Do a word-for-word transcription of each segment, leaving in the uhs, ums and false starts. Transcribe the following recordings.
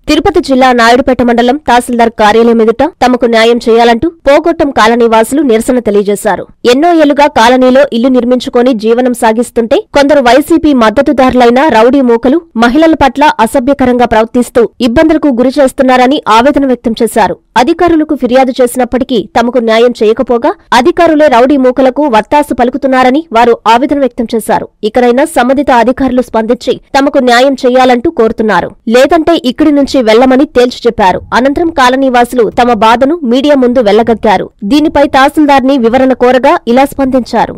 తిరుపతి జిల్లా నాయుడుపేట మండలం తహసీల్దార్ కార్యాలయం ఎదుట తమకు న్యాయం చేయాలంటూ పోగొట్టం కాలనీ వాసులు నిరసన తెలియజేశారు. ఎన్నో ఏళ్లుగా కాలనీలో ఇల్లు నిర్మించుకొని జీవనం సాగిస్తుంటే కొందరు వైసీపీ మద్దతుదారులైన రౌడీ మూకలు మహిళల పట్ల అసభ్యకరంగా ప్రవర్తిస్తూ ఇబ్బందులకు గురి చేస్తున్నారని ఆవేదన వ్యక్తం చేశారు. అధికారులకు ఫిర్యాదు చేసినప్పటికీ తమకు న్యాయం చేయకపోగా అధికారులే రౌడీ మూకలకు వత్తాసు పలుకుతున్నారని వారు ఆవేదన వ్యక్తం చేశారు. ఇకనైనా సంబంధిత అధికారులు స్పందించి తమకు న్యాయం చేయాలంటూ కోరుతున్నారు. లేదంటే ఇక్కడి నుంచి వెళ్లమని తేల్చి చెప్పారు. అనంతరం కాలనీవాసులు తమ బాధను మీడియా ముందు వెళ్లగక్కారు. దీనిపై తహసీల్దార్ని వివరణ కోరగా ఇలా స్పందించారు.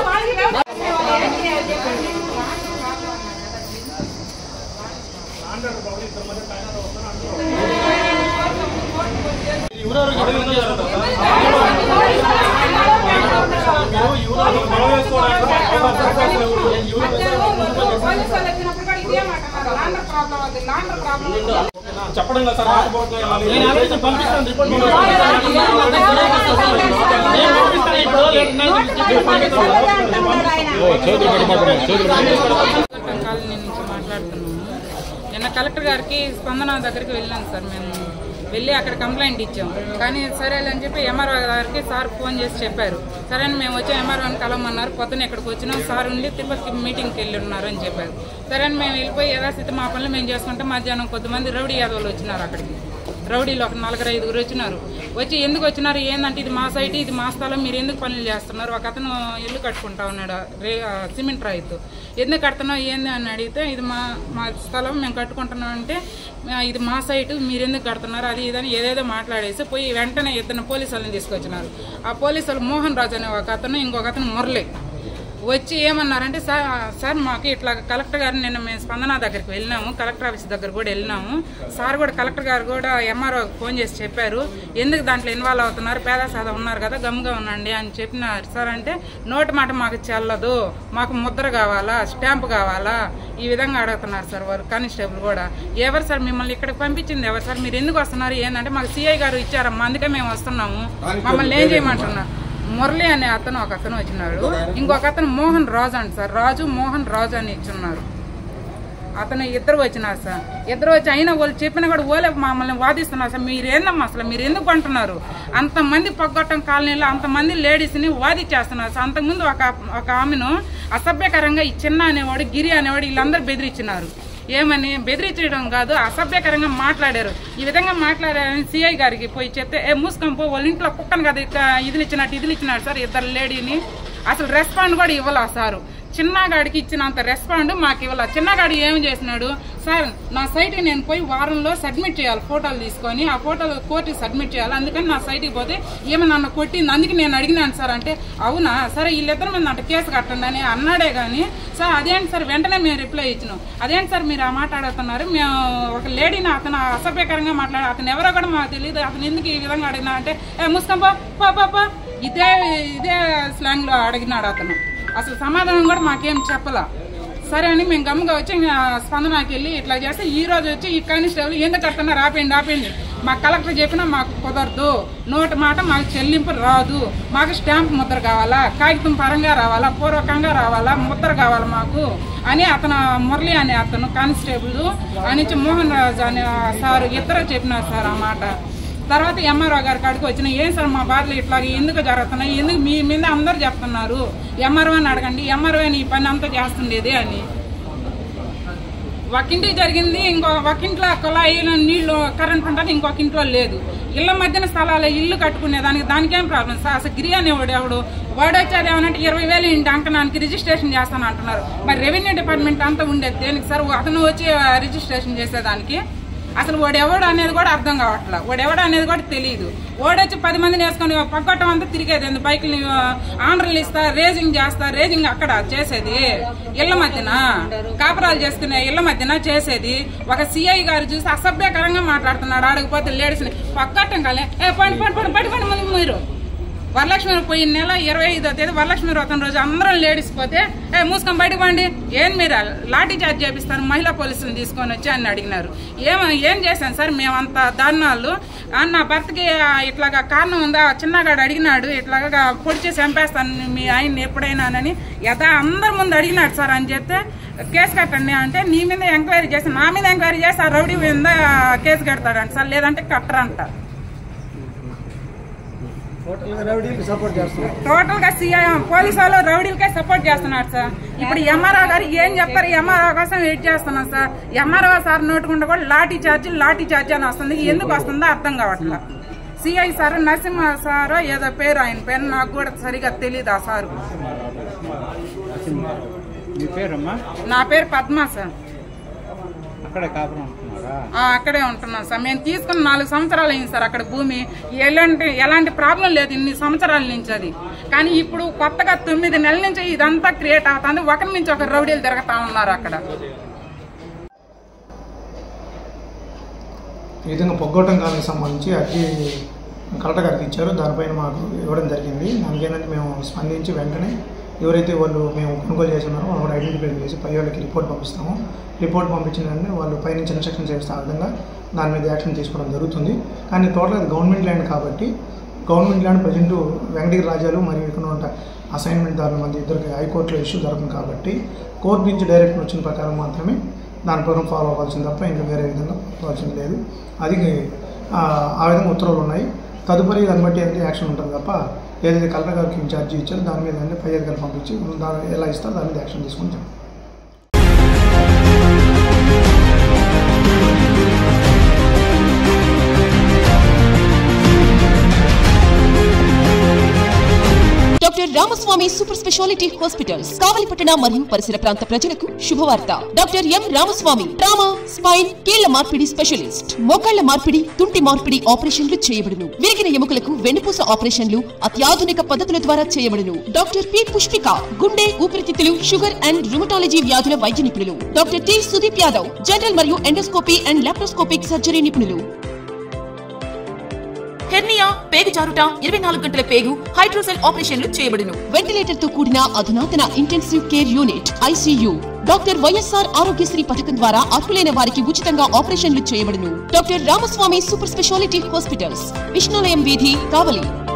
చెప్పడం కదా సార్ మాట్లాడుతున్నాము. నిన్న కలెక్టర్ గారికి స్పందన దగ్గరికి వెళ్ళాను సార్. మేము వెళ్ళి అక్కడ కంప్లైంట్ ఇచ్చాం. కానీ సరే అని చెప్పి ఎంఆర్ఓ గారికి సార్ ఫోన్ చేసి చెప్పారు. సరే అని మేము వచ్చాం, ఎంఆర్ఓని కలవమన్నారు. పొద్దున్న ఇక్కడికి వచ్చినాం. సార్ ఉండి తిరుపతికి మీటింగ్కి వెళ్ళి ఉన్నారు అని చెప్పారు. సరే అని మేము వెళ్ళిపోయి యథాస్థితి మా పనులు మేము చేసుకుంటే మధ్యాహ్నం కొద్దిమంది రౌడీ యాదవులు వచ్చినారు. అక్కడికి రౌడీలు ఒక నలుగురు ఐదుగురు వచ్చినారు. వచ్చి ఎందుకు వచ్చినారు ఏంటంటే ఇది మా సైట్, ఇది మా స్థలం, మీరు ఎందుకు పనులు చేస్తున్నారు? ఒక అతను ఇల్లు కట్టుకుంటా ఉన్నాడు రే సిమెంట్ రాయితో. ఎందుకు కడుతున్నావు ఏంది అని అడిగితే ఇది మా మా స్థలం మేము కట్టుకుంటున్నాం అంటే ఇది మా సైటు, మీరు ఎందుకు కడుతున్నారు అది ఇదని ఏదేదో మాట్లాడేసి పోయి వెంటనే ఇద్దరు పోలీసు వాళ్ళని తీసుకొచ్చినారు. ఆ పోలీసు వాళ్ళు మోహన్ రాజు అనే ఒక అతను, ఇంకొక అతను మురళి వచ్చి ఏమన్నారంటే సార్ సార్ మాకు ఇట్లా కలెక్టర్ గారిని నిన్న మేము స్పందన దగ్గరికి వెళ్ళినాము, కలెక్టర్ ఆఫీస్ దగ్గర కూడా వెళ్ళినాము. సార్ కూడా కలెక్టర్ గారు కూడా ఎంఆర్ఓ ఫోన్ చేసి చెప్పారు ఎందుకు దాంట్లో ఇన్వాల్వ్ అవుతున్నారు, పేద సాదా ఉన్నారు కదా గమ్గా ఉండండి అని చెప్పినారు సార్. అంటే నోటి మాట మాకు చెల్లదు, మాకు ముద్ర కావాలా, స్టాంప్ కావాలా, ఈ విధంగా అడుగుతున్నారు సార్ వారు. కానిస్టేబుల్ కూడా ఎవరు సార్ మిమ్మల్ని ఇక్కడికి పంపించింది ఎవరు సార్, మీరు ఎందుకు వస్తున్నారు ఏంటంటే మాకు సిఐ గారు ఇచ్చారమ్మా అందుకే మేము వస్తున్నాము, మమ్మల్ని ఏం చేయమంటున్నారు. మురళి అనే అతను ఒక అతను వచ్చినాడు, ఇంకొక అతను మోహన్ రాజు అంట సార్, రాజు మోహన్ రాజు అని ఇచ్చున్నారు. అతను ఇద్దరు వచ్చినారు సార్. ఇద్దరు వచ్చి అయినా వాళ్ళు చెప్పినా కూడా ఓలే మమ్మల్ని వాదిస్తున్నారు సార్. మీరేందమ్మా అసలు మీరు ఎందుకు అంటున్నారు? అంతమంది పొగ్గొట్టం కాలనీలో అంతమంది లేడీస్ని వాదిచ్చేస్తున్నారు సార్. అంతకుముందు ఒక ఒక ఆమెను అసభ్యకరంగా ఈ చిన్న అనేవాడు గిరి అనేవాడు వీళ్ళందరూ బెదిరించినారు. ఏమని బెదిరించడం కాదు అసభ్యకరంగా మాట్లాడారు. ఈ విధంగా మాట్లాడారని సిఐ గారికి పోయి చెప్తే ఏ మూసుకొని పో వాళ్ళ ఇంట్లో కుక్కను కదా ఇదిలు ఇచ్చినట్టు ఇదిలు ఇచ్చినాడు సార్ ఇద్దరు లేడీని. అసలు రెస్పాండ్ కూడా ఇవ్వాల సారు. చిన్నగాడికి ఇచ్చినంత రెస్పాండ్ మాకు ఇవ్వాల. చిన్నగాడు ఏం చేసినాడు సార్ నా సైట్కి నేను పోయి వారంలో సబ్మిట్ చేయాలి, ఫోటోలు తీసుకొని ఆ ఫోటోలు కోర్టుకి సబ్మిట్ చేయాలి, అందుకని నా సైట్కి పోతే ఏమో నన్ను కొట్టింది అందుకే నేను అడిగినాను సార్ అంటే అవునా సరే వీళ్ళిద్దరు మీద అంటే కేసు కట్టండి అని అన్నాడే కానీ సార్ అదేంటి సార్ వెంటనే మేము రిప్లై ఇచ్చినాం. అదేంటి సార్ మీరు ఆ మాట్లాడుతున్నారు, మేము ఒక లేడీని అతను అసభ్యకరంగా మాట్లాడారు, అతను ఎవరో కూడా మాకు తెలియదు, అతను ఎందుకు ఈ విధంగా అడిగినా అంటే ఏ ముస్కం పా పాపా ఇదే ఇదే స్లాంగ్లో అడిగినాడు అతను. అసలు సమాధానం కూడా మాకేం చెప్పలా. సరే అని మేము గమ్ముగా వచ్చి స్పందనకి వెళ్ళి ఇట్లా చేస్తే ఈ రోజు వచ్చి ఈ కానిస్టేబుల్ ఎందుకు కడుతున్నారు ఆపేయండి ఆపేయండి, మాకు కలెక్టర్ చెప్పినా మాకు కుదరదు, నోటి మాట మాకు చెల్లింపు రాదు, మాకు స్టాంప్ ముద్ర కావాలా, కాగితం పరంగా రావాలా, పూర్వకంగా రావాలా, ముద్ర కావాలా మాకు అని అతను మురళి అనే అతను కానిస్టేబుల్ అని మోహన్ రాజు అనే సార్ ఇద్దరు చెప్పినారు సార్ ఆ మాట. తర్వాత ఎంఆర్ఓ గారి కాడికి వచ్చిన ఏం సార్ మా బాధలు ఇట్లా ఎందుకు జరుగుతున్నాయి, ఎందుకు మీ మీద అందరు చెప్తున్నారు, ఎంఆర్ఓని అడగండి, ఎంఆర్ఓని ఈ పని అంతా చేస్తుండేది అని. ఒకింటికి జరిగింది, ఇంకో ఒకింట్లో కుళాయిలో నీళ్లు కరెంట్ ఉంటుంది, ఇంకొక ఇంట్లో లేదు. ఇళ్ల మధ్యన స్థలాలు ఇల్లు కట్టుకునే దానికి దానికేం ప్రాబ్లం సార్. అసలు గిరి అనేవాడు ఎవడు వాడు వచ్చాడు ఏమనంటే ఇరవై వేలు ఇంటి అంకనానికి రిజిస్ట్రేషన్ చేస్తాను అంటున్నారు. మరి రెవెన్యూ డిపార్ట్మెంట్ అంతా ఉండేది దేనికి సార్, అతను వచ్చి రిజిస్ట్రేషన్ చేసేదానికి? అసలు వాడెవడు అనేది కూడా అర్థం కావట్లా, వాడెవడు అనేది కూడా తెలియదు. ఓడొచ్చి పది మందిని వేసుకొని పక్కటం అంతా తిరిగేది, బైక్ని ఆంధ్రలు ఇస్తా రేజింగ్ చేస్తా, రేజింగ్ అక్కడ చేసేది ఇళ్ల మధ్యన కాపురాలు చేసుకునే ఇళ్ల మధ్యన చేసేది. ఒక సిఐ గారు చూసి అసభ్యకరంగా మాట్లాడుతున్నాడు, ఆడకపోతే లేడీస్ని పక్కటం కాలే ఏ పండి పండి పండి పడి పండి మంది మీరు వరలక్ష్మి పోయిన నెల ఇరవై ఐదో తేదీ వరలక్ష్మి వ్రతం రోజు అందరం లేడీస్ పోతే ఏ మూసుకొని బయటకు పండి ఏం మీరు లాఠీ చార్జ్ చేపిస్తారు మహిళా పోలీసులను తీసుకొని వచ్చి అని అడిగినారు. ఏం ఏం చేశాను సార్ మేమంత దారుణాలు, నా భర్తకి ఇట్లాగా కారణం ఉందా, చిన్నగాడు అడిగినాడు ఇట్లాగా పొడి చేసి చంపేస్తాను మీ ఆయన్ని ఎప్పుడైనానని యథా అందరి ముందు అడిగినాడు సార్ అని చెప్తే కేసు కట్టండి అంటే నీ మీద ఎంక్వైరీ చేసి నా మీద ఎంక్వైరీ చేసి ఆ రౌడీ మీద కేసు కడతాడంట సార్, లేదంటే కట్టరంట. టోటల్ గా సిఐ పోలీసు వాళ్ళు రౌడీలకే సపోర్ట్ చేస్తున్నారు సార్. ఇప్పుడు ఎంఆర్ఓ గారు ఏం చెప్తారు, ఎంఆర్ఓ కోసం వెయిట్ చేస్తున్నాం సార్. ఎంఆర్ఓ సార్ నోటుకుంటే కూడా లాఠీ చార్జీ లాఠీ చార్జీ అని వస్తుంది, ఎందుకు వస్తుందో అర్థం కావట్లా. సిఐ సార్ నరసింహ సారో ఏదో పేరు, ఆయన పేరు నాకు కూడా సరిగా తెలియదు ఆ సారు. నా పేరు పద్మ సార్. అక్కడే ఉంటున్నాం సార్. మేము తీసుకున్న నాలుగు సంవత్సరాలు అయింది సార్ అక్కడ భూమి. ఎలాంటి ఎలాంటి ప్రాబ్లం లేదు ఇన్ని సంవత్సరాల నుంచి అది. కానీ ఇప్పుడు కొత్తగా తొమ్మిది నెలల నుంచి ఇదంతా క్రియేట్ అవుతుంది. ఒకరి నుంచి ఒక రౌడీలు తిరుగుతా ఉన్నారు అక్కడ. ఈ విధంగా పొగ్గోటం కాలానికి సంబంధించి అర్జీ కలెక్టర్ గారికి ఇచ్చారు, దానిపైన మాకు ఇవ్వడం జరిగింది. దానికి ఏంటంటే మేము స్పందించి వెంటనే ఎవరైతే వాళ్ళు మేము కొనుగోలు చేస్తున్నారో వాళ్ళు ఐడెంటిఫై చేసి పై వాళ్ళకి రిపోర్ట్ పంపిస్తాము. రిపోర్ట్ పంపించిన వెంటనే వాళ్ళు పైనుంచి ఇన్స్ట్రక్షన్ చేస్తే ఆ విధంగా దాని మీద యాక్షన్ తీసుకోవడం జరుగుతుంది. కానీ టోటల్ అది గవర్నమెంట్ ల్యాండ్ కాబట్టి గవర్నమెంట్ ల్యాండ్ ప్రజెంట్ వెంకటగిరి రాజాలు మరియు ఇక్కడ ఉన్న అసైన్మెంట్ దారుల మధ్య ఇద్దరికి హైకోర్టులో ఇష్యూ జరుగుతుంది కాబట్టి కోర్టు నుంచి డైరెక్ట్ వచ్చిన ప్రకారం మాత్రమే దాని ప్రకారం ఫాలో అవ్వాల్సింది తప్ప ఇంకా వేరే విధంగా అవ్వాల్సింది లేదు. అది ఆ విధంగా ఉత్తర్వులు ఉన్నాయి. తదుపరి దాన్ని బట్టి అయితే యాక్షన్ ఉంటుంది తప్ప ఏదైతే కలెక్టర్ గారికి ఇన్ఛార్జి ఇచ్చారో దాని మీద అంటే పై అధికారులు పంపించి దాని ఎలా ఇస్తారో దాని మీద యాక్షన్ తీసుకుంటాం. Doctor Ramaswamy super speciality hospitals కావలిపట్టణ మరియు పరిసర ప్రాంత ప్రజలకు శుభవార్త. Doctor M Ramaswamy trauma, spine, కీళ్ల మార్పిడి స్పెషలిస్ట్. మోకాళ్ల మార్పిడి, తుంటి మార్పిడి ఆపరేషన్లు చేయబడును. విరిగిన ఎముకలకు వెన్నుపూస ఆపరేషన్లు అత్యాధునిక పద్ధతుల ద్వారా చేయబడును. డాక్టర్ పి పుష్పిక గుండె, ఊపిరితిత్తులు, షుగర్ అండ్ రుమటాలజీ వ్యాధుల వైద్య నిపుణులు. Doctor T Sudeep Yadav general మరియు ఎండోస్కోపీ అండ్ లాప్రోస్కోపిక్ సర్జరీ నిపుణులు. హెర్నియా, పేగు జారుట, ఇరవై నాలుగు గంటల పేగు, హైడ్రోసెల్ ఆపరేషన్లు చేయబడును. వెంటిలేటర్ తో కూడిన అధునాతన intensive care unit ICU. Doctor YSR Aarogyasri పథకం ద్వారా అర్హులైన వారికి ఉచితంగా ఆపరేషన్లు చేయబడును. Doctor Ramaswamy super speciality hospitals, Vishnulayam వీధి, కావలి.